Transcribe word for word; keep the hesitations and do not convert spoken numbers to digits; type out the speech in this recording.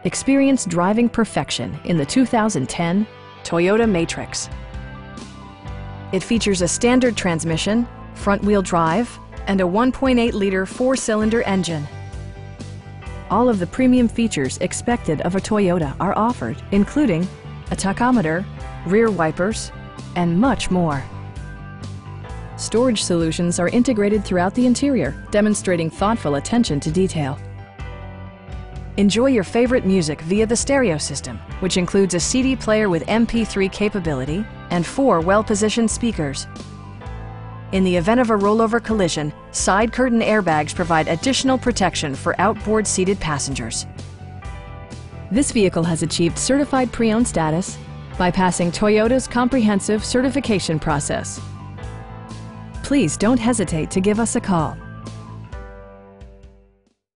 Experience driving perfection in the two thousand ten Toyota Matrix. It features a standard transmission, front-wheel drive, and a one point eight liter four-cylinder engine. All of the premium features expected of a Toyota are offered, including a tachometer, rear wipers, and much more. Storage solutions are integrated throughout the interior, demonstrating thoughtful attention to detail. Enjoy your favorite music via the stereo system, which includes a C D player with M P three capability and four well-positioned speakers. In the event of a rollover collision, side curtain airbags provide additional protection for outboard seated passengers. This vehicle has achieved certified pre-owned status by passing Toyota's comprehensive certification process. Please don't hesitate to give us a call.